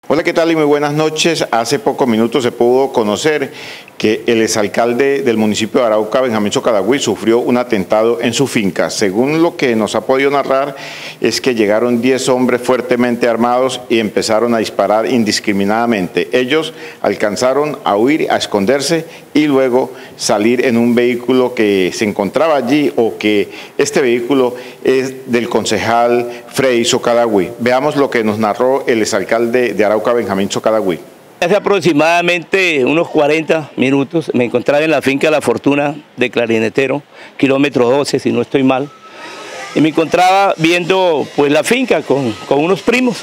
Hola, ¿qué tal y muy buenas noches? Hace pocos minutos se pudo conocer que el exalcalde del municipio de Arauca, Benjamín Socadagüí, sufrió un atentado en su finca. Según lo que nos ha podido narrar, es que llegaron 10 hombres fuertemente armados y empezaron a disparar indiscriminadamente. Ellos alcanzaron a huir, a esconderse y luego salir en un vehículo que se encontraba allí, o que este vehículo es del concejal Freddy Socadagüí. Veamos lo que nos narró el exalcalde de Arauca, Benjamín Socadagüí. Hace aproximadamente unos 40 minutos me encontraba en la finca La Fortuna de Clarinetero, kilómetro 12, si no estoy mal, y me encontraba viendo pues la finca con unos primos.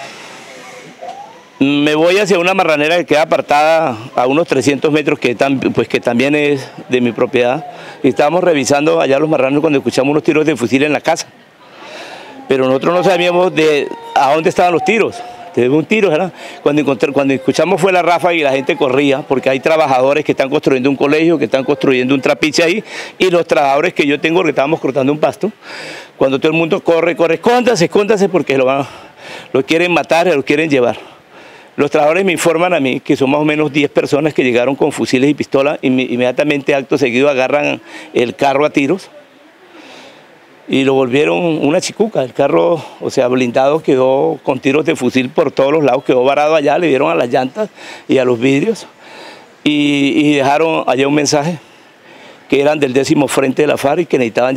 Me voy hacia una marranera que queda apartada a unos 300 metros, que también es de mi propiedad, y estábamos revisando allá los marranos cuando escuchamos unos tiros de fusil en la casa, pero nosotros no sabíamos a dónde estaban los tiros. Hubo un tiro, ¿verdad? Cuando escuchamos fue la ráfaga y la gente corría, porque hay trabajadores que están construyendo un colegio, que están construyendo un trapiche ahí, y los trabajadores que yo tengo, que estábamos cortando un pasto. Cuando todo el mundo corre, escóndase, porque lo quieren matar, lo quieren llevar. Los trabajadores me informan a mí que son más o menos 10 personas que llegaron con fusiles y pistolas, y inmediatamente acto seguido agarran el carro a tiros y lo volvieron una chicuca. El carro, o sea, blindado, quedó con tiros de fusil por todos los lados, quedó varado allá, le dieron a las llantas y a los vidrios, y dejaron allá un mensaje que eran del 10º Frente de la FARC y que necesitaban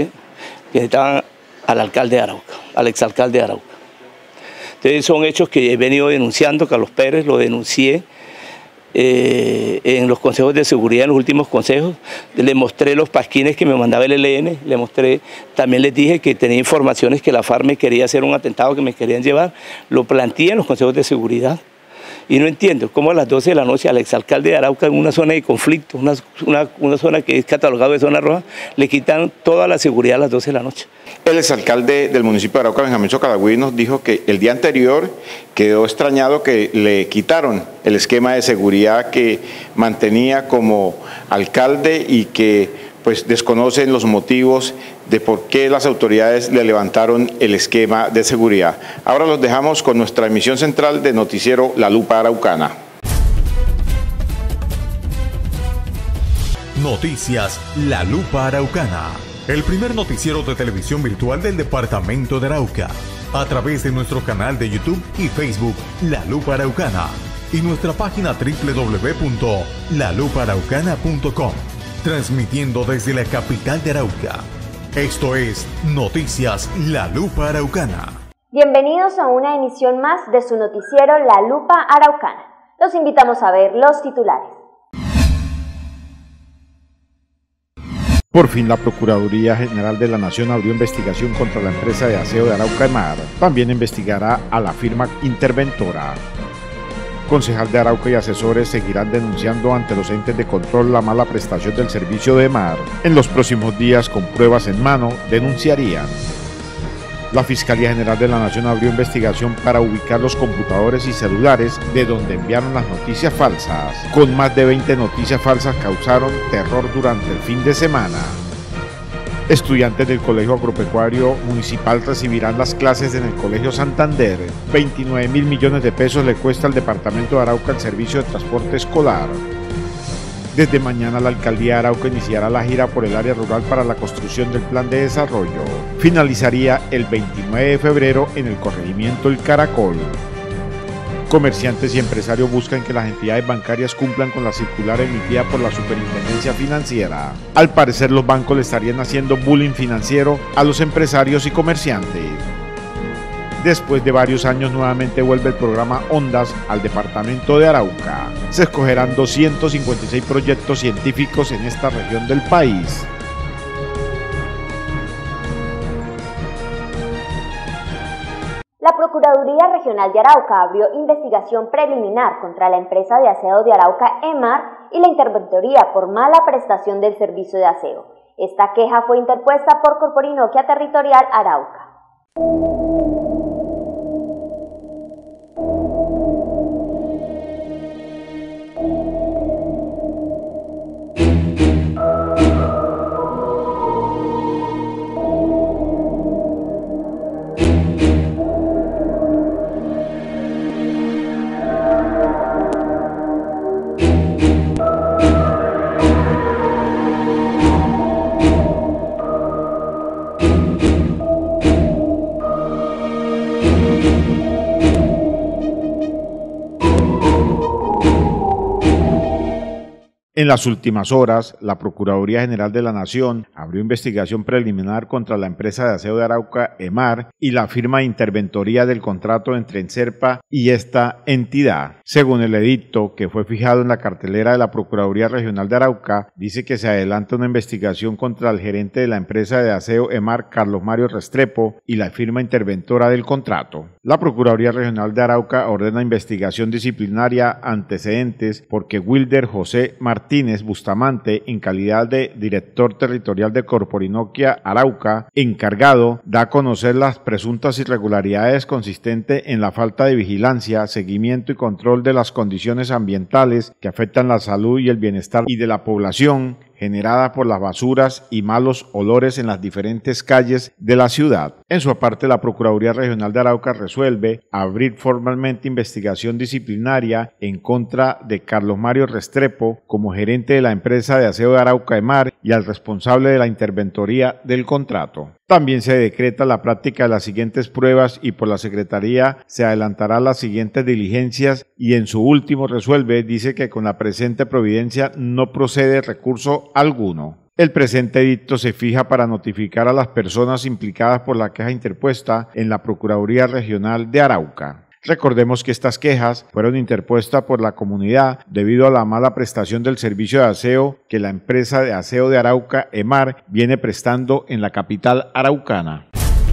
al alcalde de Arauca, al exalcalde de Arauca. Entonces son hechos que he venido denunciando. Carlos Pérez lo denuncié en los consejos de seguridad, en los últimos consejos. Le mostré los pasquines que me mandaba el ELN, también les dije que tenía informaciones que la FARC me quería hacer un atentado, que me querían llevar. Lo planteé en los consejos de seguridad. Y no entiendo cómo a las 12 de la noche al exalcalde de Arauca, en una zona de conflicto, una zona que es catalogada de zona roja, le quitan toda la seguridad a las 12 de la noche. El exalcalde del municipio de Arauca, Benjamín Socadagüí, nos dijo que el día anterior quedó extrañado que le quitaron el esquema de seguridad que mantenía como alcalde, y que pues desconocen los motivos de por qué las autoridades le levantaron el esquema de seguridad. Ahora los dejamos con nuestra emisión central de Noticiero La Lupa Araucana. Noticias La Lupa Araucana, el primer noticiero de televisión virtual del departamento de Arauca, a través de nuestro canal de YouTube y Facebook La Lupa Araucana, y nuestra página www.lalupaaraucana.com, transmitiendo desde la capital de Arauca. Esto es Noticias La Lupa Araucana. Bienvenidos a una emisión más de su noticiero La Lupa Araucana. Los invitamos a ver los titulares. Por fin la Procuraduría General de la Nación abrió investigación contra la empresa de aseo de Arauca EMAR. También investigará a la firma interventora. Concejal de Arauca y asesores seguirán denunciando ante los entes de control la mala prestación del servicio de EMAR. En los próximos días, con pruebas en mano, denunciarían. La Fiscalía General de la Nación abrió investigación para ubicar los computadores y celulares de donde enviaron las noticias falsas. Con más de 20 noticias falsas causaron terror durante el fin de semana. Estudiantes del Colegio Agropecuario Municipal recibirán las clases en el Colegio Santander. 29.000 millones de pesos le cuesta al departamento de Arauca el servicio de transporte escolar. Desde mañana la Alcaldía de Arauca iniciará la gira por el área rural para la construcción del plan de desarrollo. Finalizaría el 29 de febrero en el corregimiento El Caracol. Comerciantes y empresarios buscan que las entidades bancarias cumplan con la circular emitida por la Superintendencia Financiera. Al parecer, los bancos le estarían haciendo bullying financiero a los empresarios y comerciantes. Después de varios años, nuevamente vuelve el programa Ondas al departamento de Arauca. Se escogerán 256 proyectos científicos en esta región del país. La Procuraduría Regional de Arauca abrió investigación preliminar contra la empresa de aseo de Arauca EMAR y la interventoría por mala prestación del servicio de aseo. Esta queja fue interpuesta por Corporinoquia Territorial Arauca. En las últimas horas, la Procuraduría General de la Nación abrió investigación preliminar contra la empresa de aseo de Arauca, EMAR, y la firma de interventoría del contrato entre Enserpa y esta entidad. Según el edicto que fue fijado en la cartelera de la Procuraduría Regional de Arauca, dice que se adelanta una investigación contra el gerente de la empresa de aseo EMAR, Carlos Mario Restrepo, y la firma interventora del contrato. La Procuraduría Regional de Arauca ordena investigación disciplinaria antecedentes porque Wilder José Martínez Bustamante, en calidad de director territorial de Corporinoquia Arauca, encargado, da a conocer las presuntas irregularidades consistentes en la falta de vigilancia, seguimiento y control de las condiciones ambientales que afectan la salud y el bienestar y de la población, generada por las basuras y malos olores en las diferentes calles de la ciudad. En su parte, la Procuraduría Regional de Arauca resuelve abrir formalmente investigación disciplinaria en contra de Carlos Mario Restrepo como gerente de la empresa de aseo de Arauca, EMAR, y al responsable de la interventoría del contrato. También se decreta la práctica de las siguientes pruebas y por la Secretaría se adelantará las siguientes diligencias y en su último resuelve dice que con la presente providencia no procede recurso alguno. El presente edicto se fija para notificar a las personas implicadas por la queja interpuesta en la Procuraduría Regional de Arauca. Recordemos que estas quejas fueron interpuestas por la comunidad debido a la mala prestación del servicio de aseo que la empresa de aseo de Arauca, EMAR, viene prestando en la capital araucana.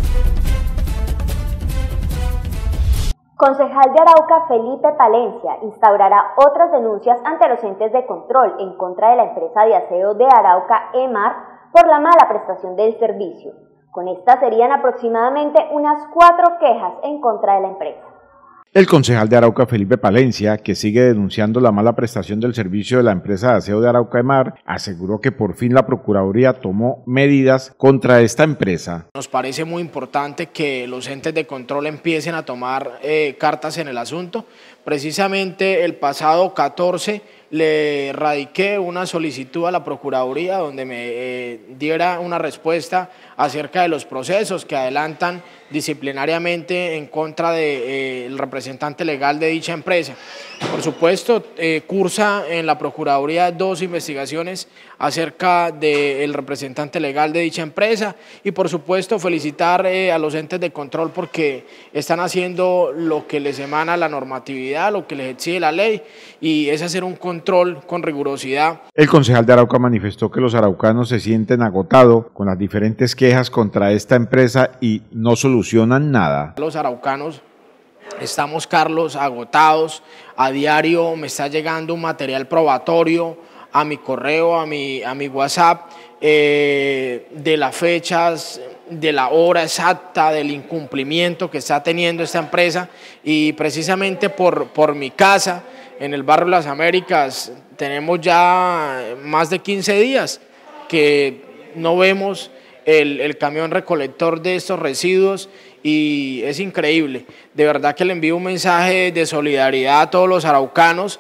Concejal de Arauca Felipe Palencia instaurará otras denuncias ante los entes de control en contra de la empresa de aseo de Arauca, EMAR, por la mala prestación del servicio. Con estas serían aproximadamente unas 4 quejas en contra de la empresa. El concejal de Arauca, Felipe Palencia, que sigue denunciando la mala prestación del servicio de la empresa de aseo de Arauca, EMAR, aseguró que por fin la Procuraduría tomó medidas contra esta empresa. Nos parece muy importante que los entes de control empiecen a tomar cartas en el asunto. Precisamente el pasado 14 le radiqué una solicitud a la Procuraduría donde me diera una respuesta acerca de los procesos que adelantan disciplinariamente en contra del representante legal de dicha empresa. Por supuesto, cursa en la Procuraduría 2 investigaciones acerca del representante legal de dicha empresa y por supuesto felicitar a los entes de control porque están haciendo lo que les emana la normatividad, lo que les exige la ley y es hacer un control con rigurosidad. El concejal de Arauca manifestó que los araucanos se sienten agotados con las diferentes quejas contra esta empresa y no solucionan nada. Los araucanos estamos, Carlos, agotados. A diario me está llegando un material probatorio a mi correo, a mi WhatsApp, de las fechas, de la hora exacta, del incumplimiento que está teniendo esta empresa y precisamente por mi casa, en el barrio Las Américas, tenemos ya más de 15 días que no vemos el camión recolector de estos residuos y es increíble. De verdad que le envío un mensaje de solidaridad a todos los araucanos.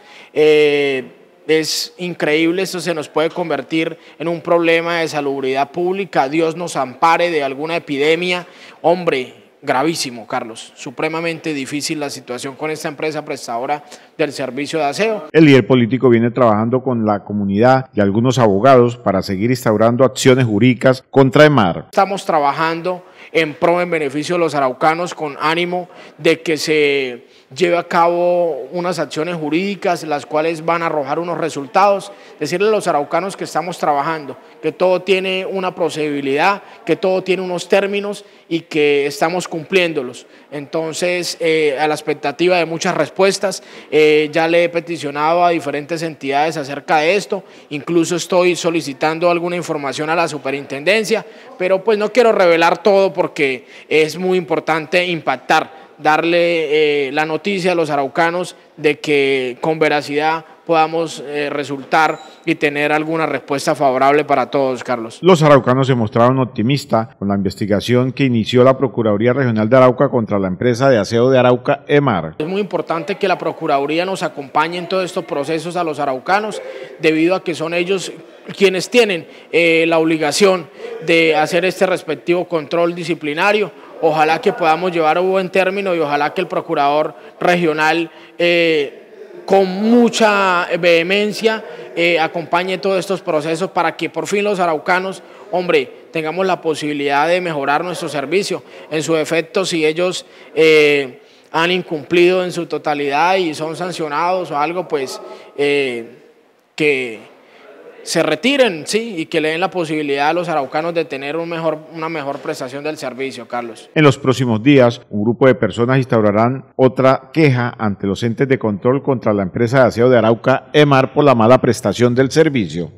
Es increíble, esto se nos puede convertir en un problema de salubridad pública. Dios nos ampare de alguna epidemia. Hombre, gravísimo, Carlos, supremamente difícil la situación con esta empresa prestadora del servicio de aseo. El líder político viene trabajando con la comunidad y algunos abogados para seguir instaurando acciones jurídicas contra EMAR. Estamos trabajando en pro, en beneficio de los araucanos, con ánimo de que se lleve a cabo unas acciones jurídicas las cuales van a arrojar unos resultados, decirle a los araucanos que estamos trabajando, que todo tiene una procedibilidad, que todo tiene unos términos y que estamos cumpliéndolos. Entonces, a la expectativa de muchas respuestas, ya le he peticionado a diferentes entidades acerca de esto, incluso estoy solicitando alguna información a la superintendencia, pero pues no quiero revelar todo porque es muy importante impactar, darle la noticia a los araucanos de que con veracidad podamos resultar y tener alguna respuesta favorable para todos, Carlos. Los araucanos se mostraron optimistas con la investigación que inició la Procuraduría Regional de Arauca contra la empresa de aseo de Arauca, EMAR. Es muy importante que la Procuraduría nos acompañe en todos estos procesos a los araucanos, debido a que son ellos quienes tienen la obligación de hacer este respectivo control disciplinario. Ojalá que podamos llevar a buen término y ojalá que el procurador regional con mucha vehemencia acompañe todos estos procesos para que por fin los araucanos, hombre, tengamos la posibilidad de mejorar nuestro servicio. En su efecto, si ellos han incumplido en su totalidad y son sancionados o algo, pues que se retiren, sí, y que le den la posibilidad a los araucanos de tener una mejor prestación del servicio, Carlos. En los próximos días, un grupo de personas instaurarán otra queja ante los entes de control contra la empresa de aseo de Arauca, EMAR, por la mala prestación del servicio.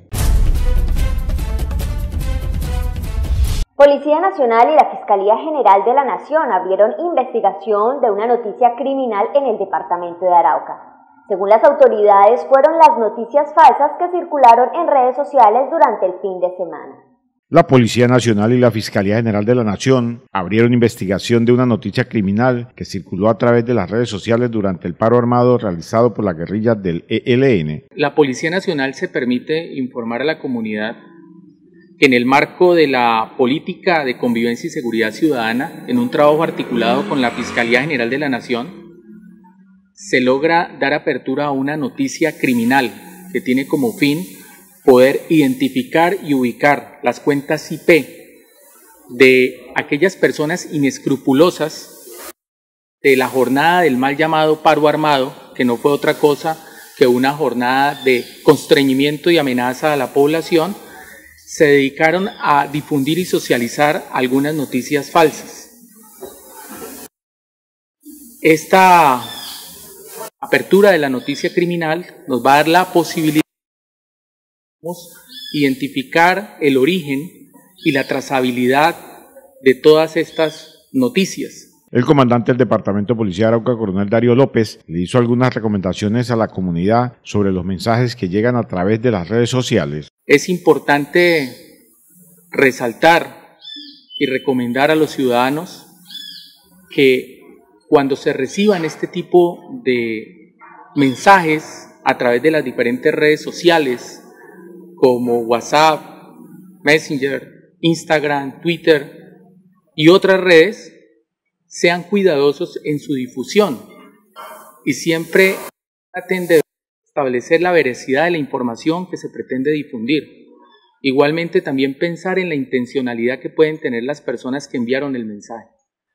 Policía Nacional y la Fiscalía General de la Nación abrieron investigación de una noticia criminal en el departamento de Arauca. Según las autoridades, fueron las noticias falsas que circularon en redes sociales durante el fin de semana. La Policía Nacional y la Fiscalía General de la Nación abrieron investigación de una noticia criminal que circuló a través de las redes sociales durante el paro armado realizado por la guerrilla del ELN. La Policía Nacional se permite informar a la comunidad que en el marco de la política de convivencia y seguridad ciudadana, en un trabajo articulado con la Fiscalía General de la Nación, se logra dar apertura a una noticia criminal que tiene como fin poder identificar y ubicar las cuentas IP de aquellas personas inescrupulosas de la jornada del mal llamado paro armado, que no fue otra cosa que una jornada de constreñimiento y amenaza a la población. Se dedicaron a difundir y socializar algunas noticias falsas. Esta apertura de la noticia criminal nos va a dar la posibilidad de identificar el origen y la trazabilidad de todas estas noticias. El comandante del Departamento de Policía de Arauca, coronel Darío López, le hizo algunas recomendaciones a la comunidad sobre los mensajes que llegan a través de las redes sociales. Es importante resaltar y recomendar a los ciudadanos que cuando se reciban este tipo de mensajes a través de las diferentes redes sociales como WhatsApp, Messenger, Instagram, Twitter y otras redes, sean cuidadosos en su difusión y siempre traten de establecer la veracidad de la información que se pretende difundir. Igualmente también pensar en la intencionalidad que pueden tener las personas que enviaron el mensaje.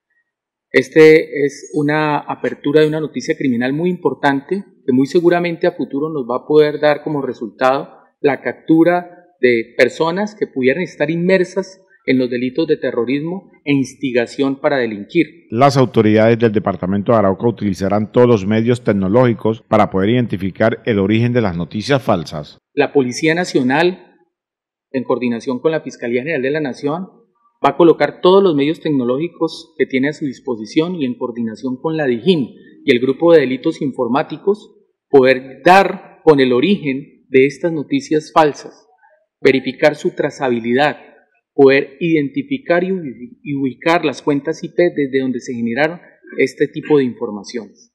Este es una apertura de una noticia criminal muy importante que muy seguramente a futuro nos va a poder dar como resultado la captura de personas que pudieran estar inmersas en los delitos de terrorismo e instigación para delinquir. Las autoridades del departamento de Arauca utilizarán todos los medios tecnológicos para poder identificar el origen de las noticias falsas. La Policía Nacional, en coordinación con la Fiscalía General de la Nación, va a colocar todos los medios tecnológicos que tiene a su disposición y en coordinación con la DIJÍN y el Grupo de Delitos Informáticos, poder dar con el origen de estas noticias falsas, verificar su trazabilidad, poder identificar y ubicar las cuentas IP desde donde se generaron este tipo de informaciones.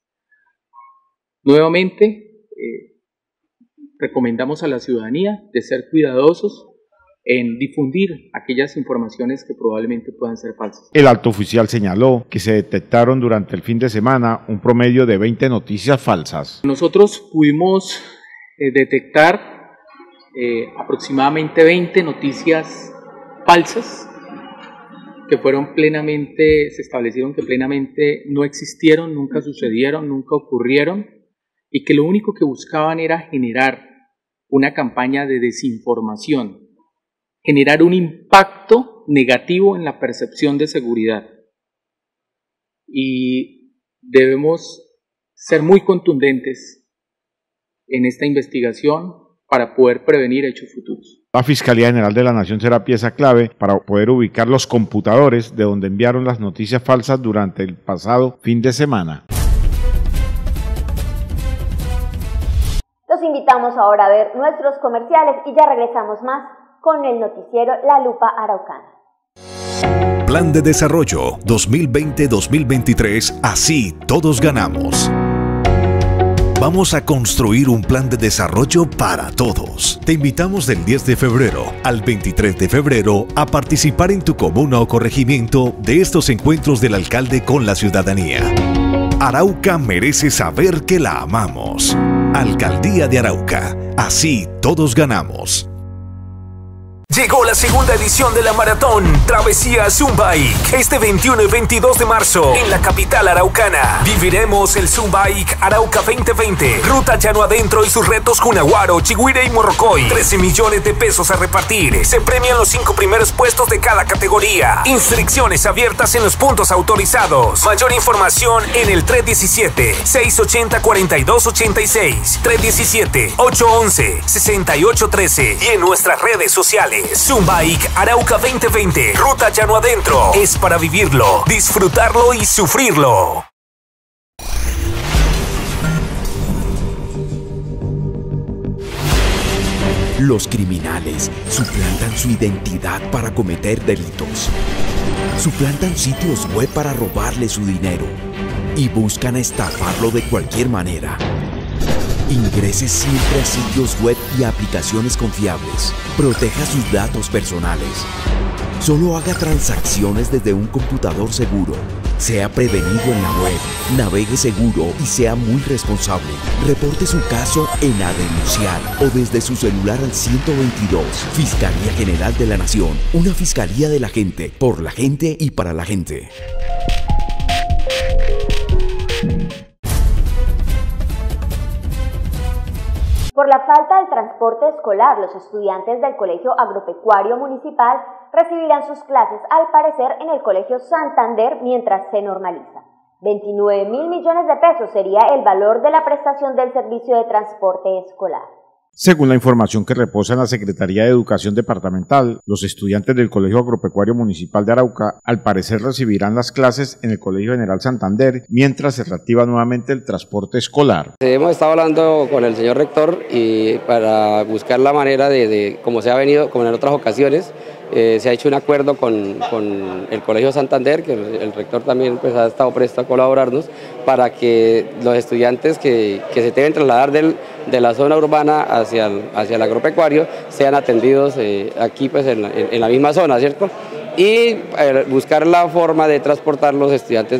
Nuevamente, recomendamos a la ciudadanía de ser cuidadosos en difundir aquellas informaciones que probablemente puedan ser falsas. El alto oficial señaló que se detectaron durante el fin de semana un promedio de 20 noticias falsas. Nosotros pudimos detectar aproximadamente 20 noticias falsas que se establecieron que plenamente no existieron, nunca sucedieron, nunca ocurrieron y que lo único que buscaban era generar una campaña de desinformación, generar un impacto negativo en la percepción de seguridad. Y debemos ser muy contundentes en esta investigación para poder prevenir hechos futuros. La Fiscalía General de la Nación será pieza clave para poder ubicar los computadores de donde enviaron las noticias falsas durante el pasado fin de semana. Los invitamos ahora a ver nuestros comerciales y ya regresamos más con el noticiero La Lupa Araucana. Plan de Desarrollo 2020-2023, así todos ganamos. Vamos a construir un plan de desarrollo para todos. Te invitamos del 10 de febrero al 23 de febrero a participar en tu comuna o corregimiento de estos encuentros del alcalde con la ciudadanía. Arauca merece saber que la amamos. Alcaldía de Arauca. Así todos ganamos. Llegó la segunda edición de la maratón Travesía Zumbike. Este 21 y 22 de marzo en la capital araucana. Viviremos el Zumbike Arauca 2020. Ruta llano adentro y sus retos Cunaguaro, Chigüire y Morrocoy. 13 millones de pesos a repartir. Se premian los 5 primeros puestos de cada categoría. Inscripciones abiertas en los puntos autorizados. Mayor información en el 317-680-4286, 317-811-6813 y en nuestras redes sociales. Zumbike Arauca 2020. Ruta llano adentro. Es para vivirlo, disfrutarlo y sufrirlo. Los criminales suplantan su identidad para cometer delitos. Suplantan sitios web para robarle su dinero y buscan estafarlo de cualquier manera. Ingrese siempre a sitios web y aplicaciones confiables. Proteja sus datos personales. Solo haga transacciones desde un computador seguro. Sea prevenido en la web. Navegue seguro y sea muy responsable. Reporte su caso en A Denunciar o desde su celular al 122. Fiscalía General de la Nación. Una fiscalía de la gente, por la gente y para la gente. Por la falta del transporte escolar, los estudiantes del Colegio Agropecuario Municipal recibirán sus clases, al parecer, en el Colegio Santander mientras se normaliza. 29.000 millones de pesos sería el valor de la prestación del servicio de transporte escolar. Según la información que reposa en la Secretaría de Educación Departamental, los estudiantes del Colegio Agropecuario Municipal de Arauca al parecer recibirán las clases en el Colegio General Santander mientras se reactiva nuevamente el transporte escolar. Hemos estado hablando con el señor rector y para buscar la manera de como se ha venido, como en otras ocasiones, se ha hecho un acuerdo con el Colegio Santander, que el rector también pues, ha estado presto a colaborarnos para que los estudiantes que se deben trasladar de la zona urbana hacia el agropecuario sean atendidos aquí pues, en la misma zona, ¿cierto? Y buscar la forma de transportar los estudiantes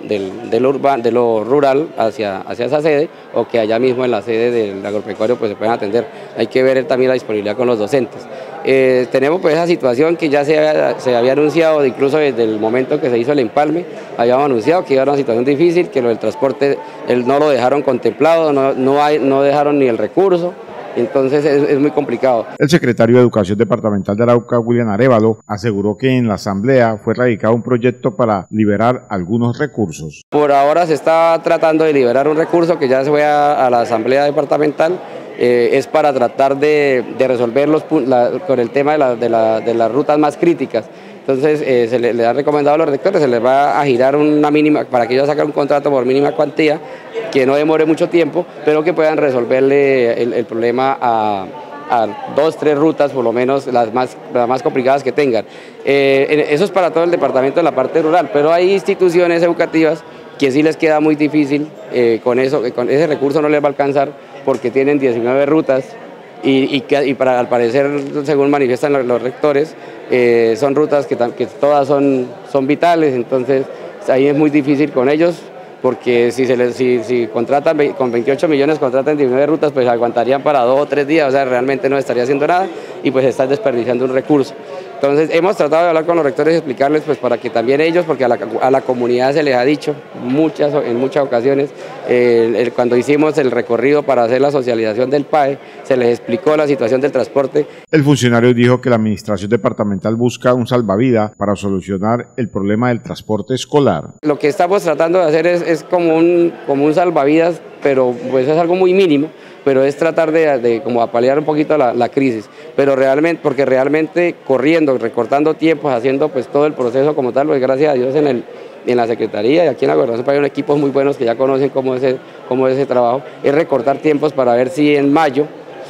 de lo rural hacia esa sede, o que allá mismo en la sede del agropecuario pues, se puedan atender. Hay que ver también la disponibilidad con los docentes. Tenemos pues esa situación que ya se había anunciado, incluso desde el momento que se hizo el empalme, habíamos anunciado que iba a ser una situación difícil, que lo del transporte no lo dejaron contemplado, no dejaron ni el recurso. Entonces es muy complicado. El secretario de Educación Departamental de Arauca, William Arévalo, aseguró que en la asamblea fue radicado un proyecto para liberar algunos recursos. Por ahora se está tratando de liberar un recurso que ya se fue a la asamblea departamental. Es para tratar de resolver con el tema de las rutas más críticas. Entonces se le ha recomendado a los rectores, se les va a girar una mínima, para que ellos saquen un contrato por mínima cuantía, que no demore mucho tiempo, pero que puedan resolverle el problema a 2, 3 rutas, por lo menos las más complicadas que tengan. Eso es para todo el departamento en la parte rural, pero hay instituciones educativas que sí les queda muy difícil con ese recurso no les va a alcanzar, porque tienen 19 rutas y al parecer, según manifiestan los rectores, son rutas que todas son vitales. Entonces ahí es muy difícil con ellos, porque si contratan con 28 millones, contratan 19 rutas, pues aguantarían para 2 o 3 días, o sea, realmente no estaría haciendo nada y pues están desperdiciando un recurso. Entonces hemos tratado de hablar con los rectores y explicarles pues para que también ellos, porque a la comunidad se les ha dicho en muchas ocasiones, cuando hicimos el recorrido para hacer la socialización del PAE, se les explicó la situación del transporte. El funcionario dijo que la administración departamental busca un salvavidas para solucionar el problema del transporte escolar. Lo que estamos tratando de hacer es como un salvavidas, pero pues es algo muy mínimo, pero es tratar de como paliar un poquito la crisis, pero porque realmente corriendo, recortando tiempos, haciendo pues todo el proceso como tal, pues gracias a Dios en la Secretaría y aquí en la Gobernación hay unos equipos muy buenos que ya conocen cómo es ese trabajo, es recortar tiempos para ver si en mayo,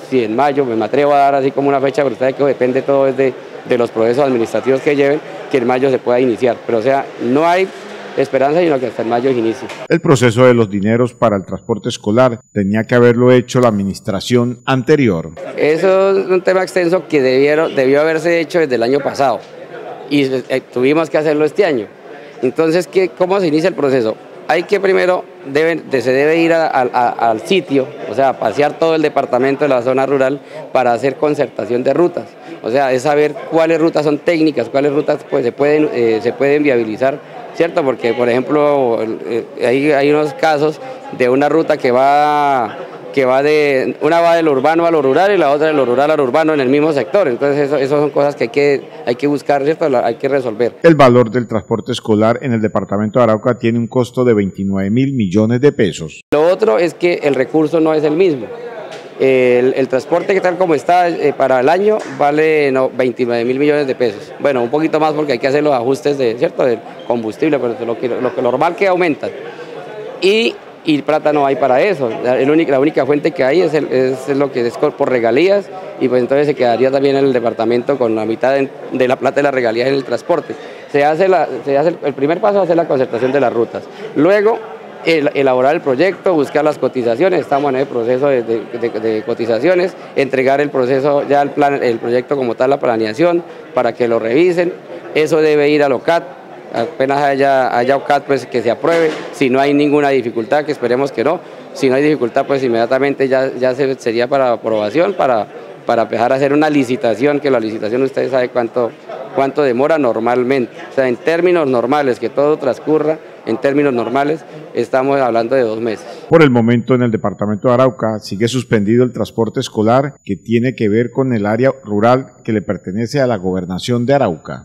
me atrevo a dar así como una fecha, pero ustedes que depende todo de los procesos administrativos que lleven, que en mayo se pueda iniciar, pero o sea, no hay esperanza, sino que hasta en mayo inicie. El proceso de los dineros para el transporte escolar tenía que haberlo hecho la administración anterior. Eso es un tema extenso que debió haberse hecho desde el año pasado y tuvimos que hacerlo este año. Entonces, ¿cómo se inicia el proceso? hay que primero, se debe ir al sitio, o sea, pasear todo el departamento de la zona rural para hacer concertación de rutas. O sea, es saber cuáles rutas son técnicas, cuáles rutas pues, se pueden viabilizar, ¿cierto? Porque, por ejemplo, hay unos casos de una ruta una va de lo urbano a lo rural y la otra de lo rural a lo urbano en el mismo sector. Entonces eso son cosas que hay que buscar, ¿cierto? Hay que resolver. El valor del transporte escolar en el departamento de Arauca tiene un costo de 29.000 millones de pesos. Lo otro es que el recurso no es el mismo. El transporte que tal como está para el año vale 29.000 millones de pesos. Bueno, un poquito más porque hay que hacer los ajustes ¿cierto? Del combustible, pero lo normal que aumenta. Y plata no hay para eso, la única fuente que hay es lo que es por regalías, y pues entonces se quedaría también en el departamento con la mitad de la plata de las regalías en el transporte. El primer paso es hacer la concertación de las rutas, luego elaborar el proyecto, buscar las cotizaciones, estamos en el proceso de cotizaciones, entregar el proceso, ya el proyecto como tal, la planeación, para que lo revisen, eso debe ir al OCAT. Apenas haya OCAT, pues que se apruebe. Si no hay ninguna dificultad, que esperemos que no, si no hay dificultad, pues inmediatamente ya sería para aprobación, para empezar a hacer una licitación, que la licitación ustedes saben cuánto demora normalmente. O sea, en términos normales, que todo transcurra, en términos normales, estamos hablando de 2 meses. Por el momento, en el departamento de Arauca sigue suspendido el transporte escolar que tiene que ver con el área rural que le pertenece a la gobernación de Arauca.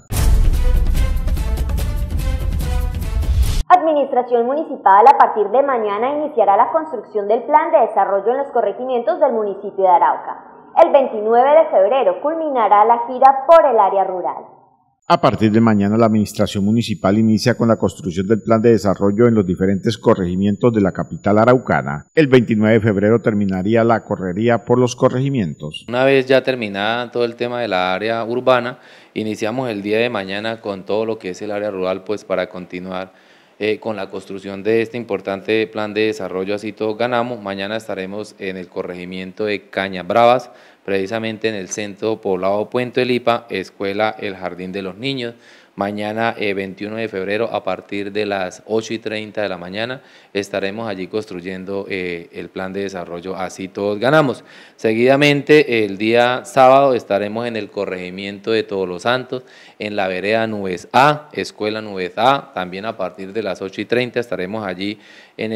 Administración Municipal a partir de mañana iniciará la construcción del plan de desarrollo en los corregimientos del municipio de Arauca. El 29 de febrero culminará la gira por el área rural. A partir de mañana, la Administración Municipal inicia con la construcción del plan de desarrollo en los diferentes corregimientos de la capital araucana. El 29 de febrero terminaría la correría por los corregimientos. Una vez ya terminada todo el tema de la área urbana, iniciamos el día de mañana con todo lo que es el área rural, pues para continuar con la construcción de este importante plan de desarrollo. Así todos ganamos. Mañana estaremos en el corregimiento de Cañabravas, precisamente en el centro poblado Puente Lipa, escuela El Jardín de los Niños. Mañana 21 de febrero a partir de las 8:30 de la mañana estaremos allí construyendo el plan de desarrollo. Así todos ganamos. Seguidamente el día sábado estaremos en el corregimiento de Todos los Santos, en la vereda Nubes A, escuela Nubes A, también a partir de las 8:30 estaremos allí en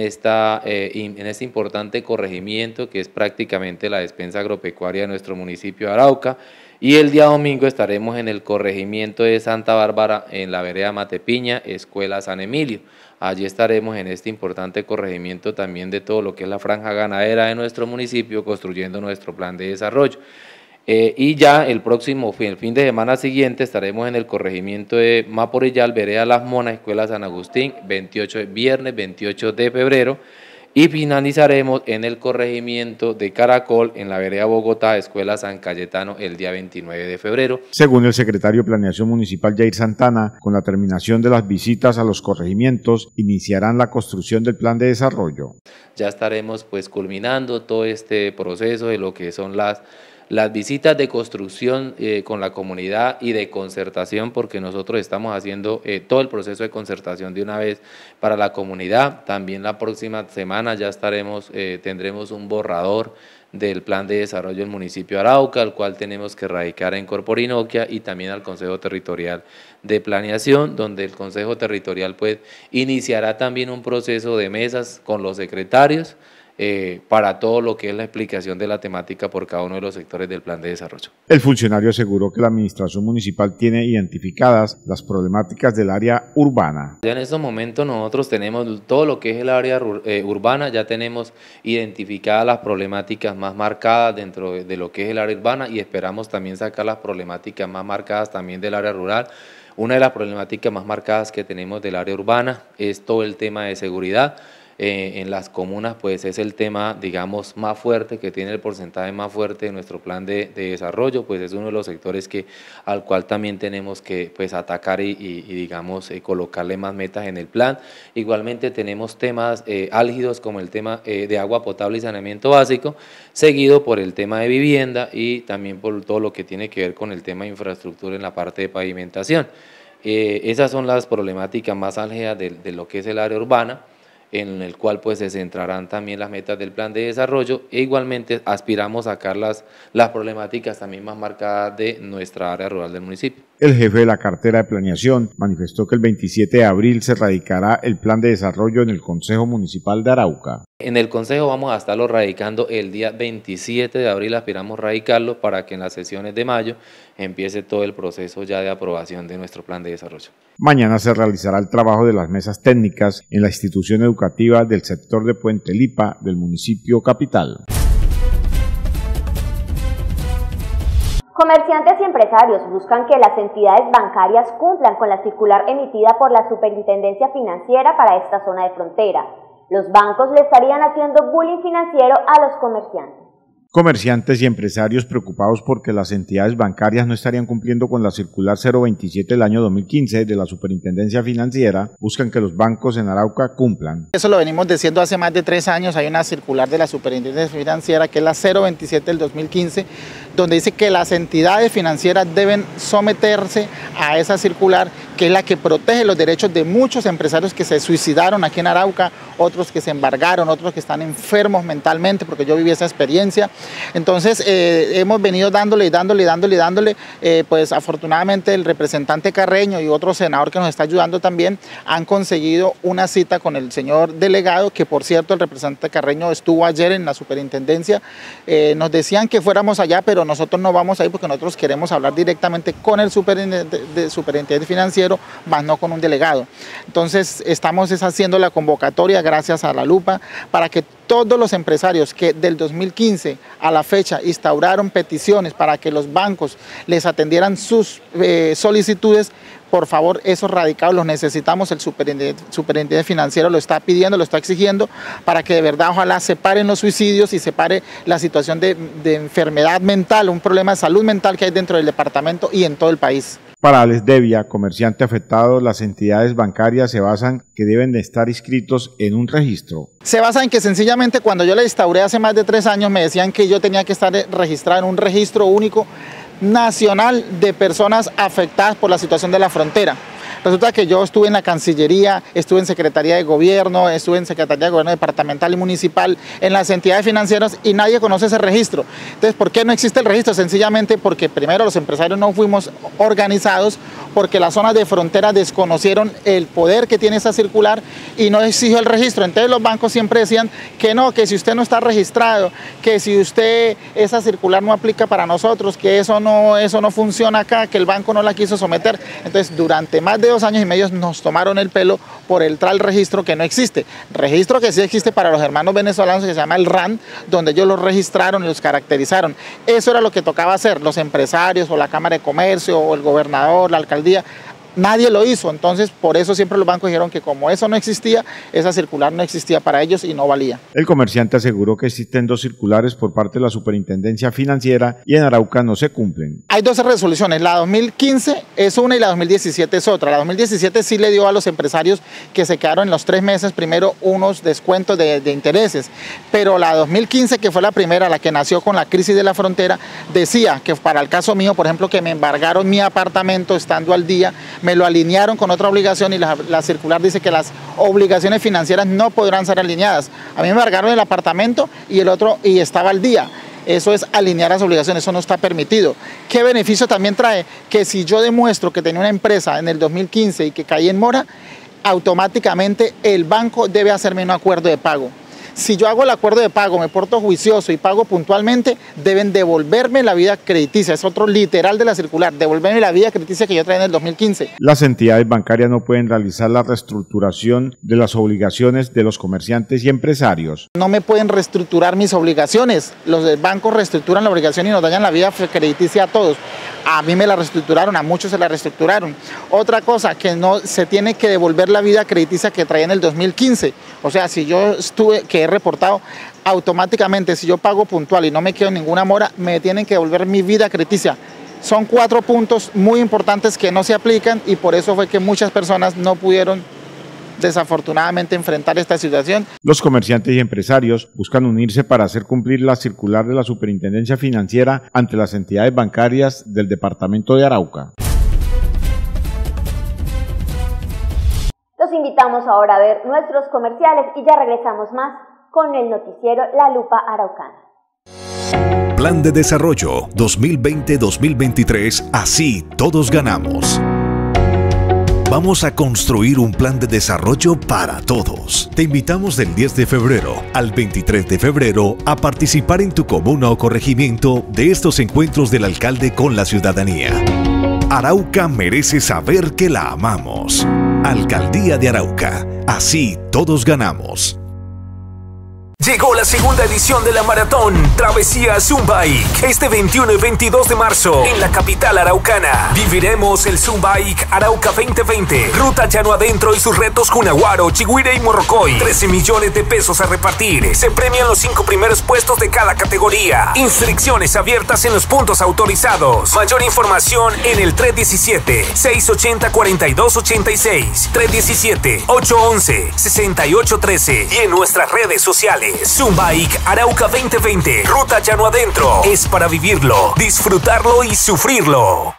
este importante corregimiento que es prácticamente la despensa agropecuaria de nuestro municipio de Arauca. Y el día domingo estaremos en el corregimiento de Santa Bárbara, en la vereda Matepiña, escuela San Emilio. Allí estaremos en este importante corregimiento también de todo lo que es la franja ganadera de nuestro municipio, construyendo nuestro plan de desarrollo. Y ya el fin de semana siguiente estaremos en el corregimiento de Maporillal, vereda Las Monas, escuela San Agustín, viernes 28 de febrero. Y finalizaremos en el corregimiento de Caracol, en la vereda Bogotá, escuela San Cayetano, el día 29 de febrero. Según el secretario de Planeación Municipal Jair Santana, con la terminación de las visitas a los corregimientos, iniciarán la construcción del plan de desarrollo. Ya estaremos pues culminando todo este proceso de lo que son las visitas de construcción con la comunidad y de concertación, porque nosotros estamos haciendo todo el proceso de concertación de una vez para la comunidad. También la próxima semana ya tendremos un borrador del plan de desarrollo del municipio de Arauca, el cual tenemos que radicar en Corporinoquia y también al Consejo Territorial de Planeación, donde el Consejo Territorial pues iniciará también un proceso de mesas con los secretarios para todo lo que es la explicación de la temática por cada uno de los sectores del plan de desarrollo. El funcionario aseguró que la administración municipal tiene identificadas las problemáticas del área urbana. Ya en estos momentos nosotros tenemos todo lo que es el área urbana, ya tenemos identificadas las problemáticas más marcadas dentro de lo que es el área urbana y esperamos también sacar las problemáticas más marcadas también del área rural. Una de las problemáticas más marcadas que tenemos del área urbana es todo el tema de seguridad. En las comunas pues es el tema digamos más fuerte, que tiene el porcentaje más fuerte de nuestro plan de desarrollo, pues es uno de los sectores al cual también tenemos que pues atacar y digamos colocarle más metas en el plan. Igualmente tenemos temas álgidos como el tema de agua potable y saneamiento básico, seguido por el tema de vivienda y también por todo lo que tiene que ver con el tema de infraestructura en la parte de pavimentación. Esas son las problemáticas más álgidas de lo que es el área urbana. en el cual pues se centrarán también las metas del plan de desarrollo e igualmente aspiramos a sacar las problemáticas también más marcadas de nuestra área rural del municipio. El jefe de la cartera de planeación manifestó que el 27 de abril se radicará el plan de desarrollo en el Consejo Municipal de Arauca. En el Consejo vamos a estarlo radicando el día 27 de abril, aspiramos radicarlo para que en las sesiones de mayo empiece todo el proceso ya de aprobación de nuestro plan de desarrollo. Mañana se realizará el trabajo de las mesas técnicas en la institución educativa del sector de Puente Lipa del municipio capital. Comerciantes y empresarios buscan que las entidades bancarias cumplan con la circular emitida por la Superintendencia Financiera para esta zona de frontera. Los bancos le estarían haciendo bullying financiero a los comerciantes. Comerciantes y empresarios preocupados porque las entidades bancarias no estarían cumpliendo con la circular 027 del año 2015 de la Superintendencia Financiera buscan que los bancos en Arauca cumplan. Eso lo venimos diciendo hace más de 3 años, hay una circular de la Superintendencia Financiera que es la 027 del 2015, donde dice que las entidades financieras deben someterse a esa circular, que es la que protege los derechos de muchos empresarios que se suicidaron aquí en Arauca, otros que se embargaron, otros que están enfermos mentalmente, porque yo viví esa experiencia. Entonces hemos venido dándole, pues afortunadamente el representante Carreño y otro senador que nos está ayudando también han conseguido una cita con el señor delegado, que por cierto el representante Carreño estuvo ayer en la superintendencia. Nos decían que fuéramos allá, pero nosotros no vamos ahí porque nosotros queremos hablar directamente con el superintendente financiero, más no con un delegado. Entonces estamos haciendo la convocatoria gracias a La Lupa para que todos los empresarios que del 2015 a la fecha instauraron peticiones para que los bancos les atendieran sus solicitudes, por favor, esos radicados los necesitamos, el superintendente financiero lo está pidiendo, lo está exigiendo, para que de verdad ojalá se paren los suicidios y se pare la situación de enfermedad mental, un problema de salud mental que hay dentro del departamento y en todo el país. Para Alex Devia, comerciante afectado, las entidades bancarias se basan que deben de estar inscritos en un registro. Se basa en que sencillamente cuando yo le instauré hace más de 3 años me decían que yo tenía que estar registrado en un registro único nacional de personas afectadas por la situación de la frontera. Resulta que yo estuve en la Cancillería, estuve en Secretaría de Gobierno, estuve en Secretaría de Gobierno Departamental y Municipal, en las entidades financieras y nadie conoce ese registro. Entonces, ¿por qué no existe el registro? Sencillamente porque primero los empresarios no fuimos organizados, porque las zonas de frontera desconocieron el poder que tiene esa circular y no exigió el registro. Entonces los bancos siempre decían que no, que si usted no está registrado, que si usted esa circular no aplica para nosotros, que eso no funciona acá, que el banco no la quiso someter. Entonces durante más de 2 años y medio nos tomaron el pelo por el tal registro que no existe. Registro que sí existe para los hermanos venezolanos, que se llama el RAN, donde ellos los registraron y los caracterizaron. Eso era lo que tocaba hacer los empresarios o la Cámara de Comercio o el gobernador, la alcaldía. Nadie lo hizo, entonces por eso siempre los bancos dijeron que como eso no existía, esa circular no existía para ellos y no valía. El comerciante aseguró que existen 2 circulares por parte de la Superintendencia Financiera y en Arauca no se cumplen. Hay 2 resoluciones, la 2015 es una y la 2017 es otra. La 2017 sí le dio a los empresarios que se quedaron en los 3 meses primero unos descuentos de intereses, pero la 2015, que fue la primera, la que nació con la crisis de la frontera, decía que para el caso mío, por ejemplo, que me embargaron mi apartamento estando al día, me lo alinearon con otra obligación y la circular dice que las obligaciones financieras no podrán ser alineadas. A mí me embargaron el apartamento y el otro y estaba al día. Eso es alinear las obligaciones, eso no está permitido. ¿Qué beneficio también trae? Que si yo demuestro que tenía una empresa en el 2015 y que caí en mora, automáticamente el banco debe hacerme un acuerdo de pago. Si yo hago el acuerdo de pago, me porto juicioso y pago puntualmente, deben devolverme la vida crediticia. Es otro literal de la circular, devolverme la vida crediticia que yo traía en el 2015. Las entidades bancarias no pueden realizar la reestructuración de las obligaciones de los comerciantes y empresarios. No me pueden reestructurar mis obligaciones. Los bancos reestructuran la obligación y nos dañan la vida crediticia a todos. A mí me la reestructuraron, a muchos se la reestructuraron. Otra cosa, que no se tiene que devolver la vida crediticia que traía en el 2015. O sea, si yo que he reportado, automáticamente si yo pago puntual y no me quedo en ninguna mora, me tienen que devolver mi vida crediticia. Son 4 puntos muy importantes que no se aplican y por eso fue que muchas personas no pudieron desafortunadamente enfrentar esta situación. Los comerciantes y empresarios buscan unirse para hacer cumplir la circular de la Superintendencia Financiera ante las entidades bancarias del departamento de Arauca. Los Los invitamos ahora a ver nuestros comerciales y ya regresamos más con el noticiero La Lupa Araucana. Plan de Desarrollo 2020-2023, así todos ganamos. Vamos a construir un plan de desarrollo para todos. Te invitamos del 10 de febrero al 23 de febrero a participar en tu comuna o corregimiento de estos encuentros del alcalde con la ciudadanía. Arauca merece saber que la amamos. Alcaldía de Arauca, así todos ganamos. Llegó la segunda edición de la maratón Travesía Zumbike. Este 21 y 22 de marzo en la capital araucana. Viviremos el Zumbike Arauca 2020. Ruta llano adentro y sus retos Cunaguaro, Chigüire y Morrocoy. 13 millones de pesos a repartir. Se premian los 5 primeros puestos de cada categoría. Inscripciones abiertas en los puntos autorizados. Mayor información en el 317-680-4286, 317-811-6813 y en nuestras redes sociales. Zumbike Arauca 2020. Ruta llano adentro. Es para vivirlo, disfrutarlo y sufrirlo.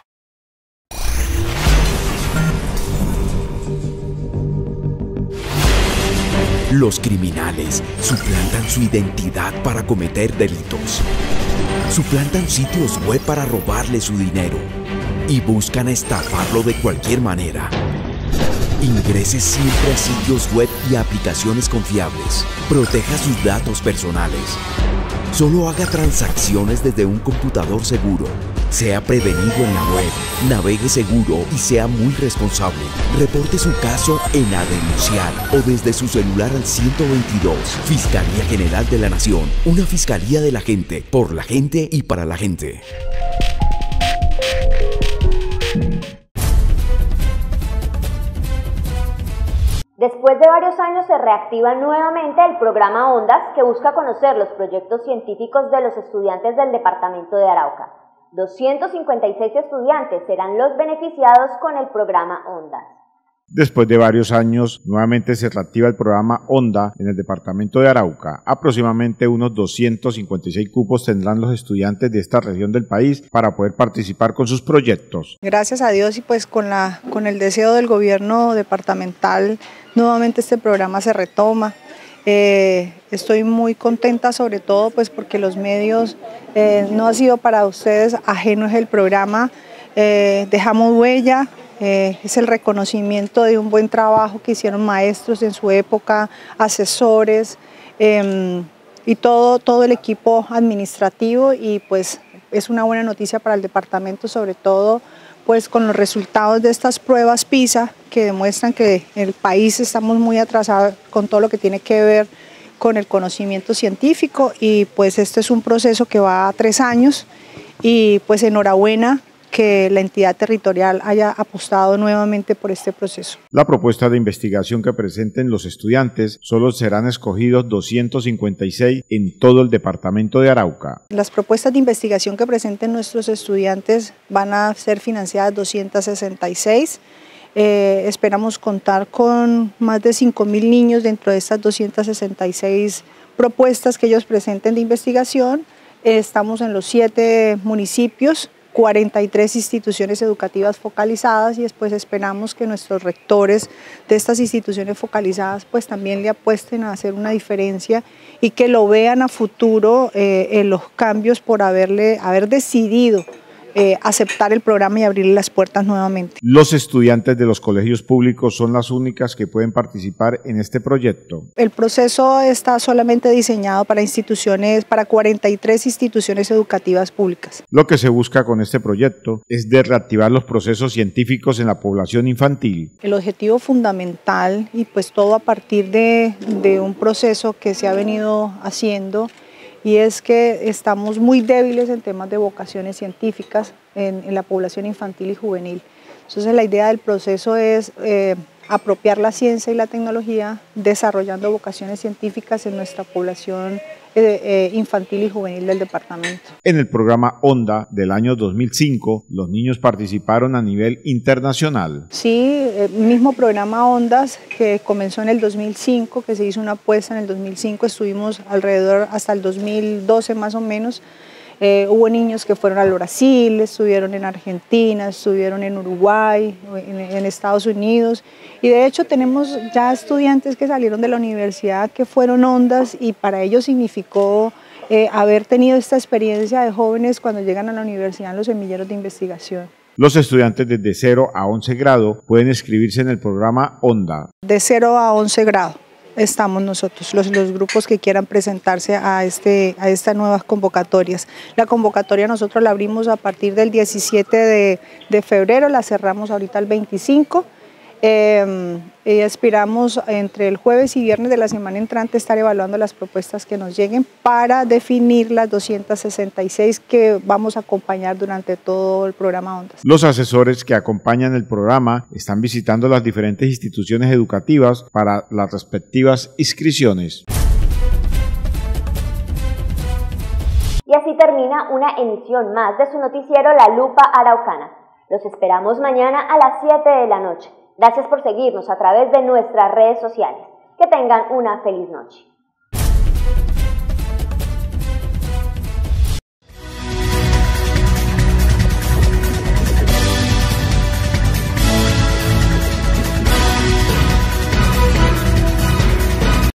Los criminales suplantan su identidad para cometer delitos. Suplantan sitios web para robarle su dinero y buscan estafarlo de cualquier manera. Ingrese siempre a sitios web y aplicaciones confiables. Proteja sus datos personales. Solo haga transacciones desde un computador seguro. Sea prevenido en la web. Navegue seguro y sea muy responsable. Reporte su caso en A Denunciar o desde su celular al 122. Fiscalía General de la Nación. Una fiscalía de la gente, por la gente y para la gente. Después de varios años se reactiva nuevamente el programa Ondas, que busca conocer los proyectos científicos de los estudiantes del departamento de Arauca. 256 estudiantes serán los beneficiados con el programa Ondas. Después de varios años, nuevamente se reactiva el programa ONDA en el departamento de Arauca. Aproximadamente unos 256 cupos tendrán los estudiantes de esta región del país para poder participar con sus proyectos. Gracias a Dios y pues con el deseo del gobierno departamental, nuevamente este programa se retoma. Estoy muy contenta, sobre todo pues porque los medios no ha sido para ustedes ajenos el programa. Dejamos huella. Es el reconocimiento de un buen trabajo que hicieron maestros en su época, asesores y todo el equipo administrativo, y pues es una buena noticia para el departamento, sobre todo pues con los resultados de estas pruebas PISA que demuestran que en el país estamos muy atrasados con todo lo que tiene que ver con el conocimiento científico, y pues este es un proceso que va a 3 años y pues enhorabuena que la entidad territorial haya apostado nuevamente por este proceso. La propuesta de investigación que presenten los estudiantes, solo serán escogidos 256 en todo el departamento de Arauca. Las propuestas de investigación que presenten nuestros estudiantes van a ser financiadas 266. Esperamos contar con más de 5.000 niños dentro de estas 266 propuestas que ellos presenten de investigación. Estamos en los 7 municipios, 43 instituciones educativas focalizadas, y después esperamos que nuestros rectores de estas instituciones focalizadas pues también le apuesten a hacer una diferencia y que lo vean a futuro en los cambios por haber decidido aceptar el programa y abrirle las puertas nuevamente. Los estudiantes de los colegios públicos son las únicas que pueden participar en este proyecto. El proceso está solamente diseñado para 43 instituciones educativas públicas. Lo que se busca con este proyecto es de reactivar los procesos científicos en la población infantil. El objetivo fundamental, y pues todo a partir de un proceso que se ha venido haciendo, y es que estamos muy débiles en temas de vocaciones científicas en la población infantil y juvenil. Entonces la idea del proceso es apropiar la ciencia y la tecnología desarrollando vocaciones científicas en nuestra población infantil y juvenil del departamento. En el programa ONDA del año 2005, los niños participaron a nivel internacional. Sí, el mismo programa ONDAS que comenzó en el 2005, que se hizo una apuesta en el 2005, estuvimos alrededor hasta el 2012 más o menos, Hubo niños que fueron al Brasil, estuvieron en Argentina, estuvieron en Uruguay, en Estados Unidos, y de hecho tenemos ya estudiantes que salieron de la universidad que fueron Ondas, y para ellos significó haber tenido esta experiencia de jóvenes cuando llegan a la universidad en los semilleros de investigación. Los estudiantes desde 0 a 11 grado pueden inscribirse en el programa ONDA. De 0 a 11 grado estamos nosotros, los grupos que quieran presentarse a estas nuevas convocatorias. La convocatoria nosotros la abrimos a partir del 17 de febrero, la cerramos ahorita el 25. Y aspiramos entre el jueves y viernes de la semana entrante estar evaluando las propuestas que nos lleguen para definir las 266 que vamos a acompañar durante todo el programa Ondas. Los asesores que acompañan el programa están visitando las diferentes instituciones educativas para las respectivas inscripciones. Y así termina una emisión más de su noticiero La Lupa Araucana. Los esperamos mañana a las 7 de la noche. Gracias por seguirnos a través de nuestras redes sociales. Que tengan una feliz noche.